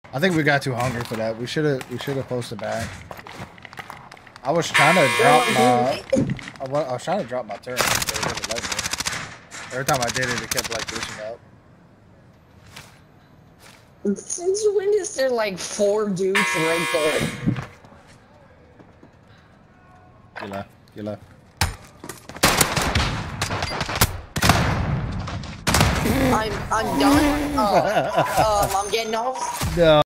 I think we got too hungry for that. We should have posted back. I was trying to drop my I was trying to drop my turn, but it didn't let me. Every time I did it, it kept like glitching out. Since when is there like 4 dudes right there? You left. You left. I'm done. I'm getting off. No.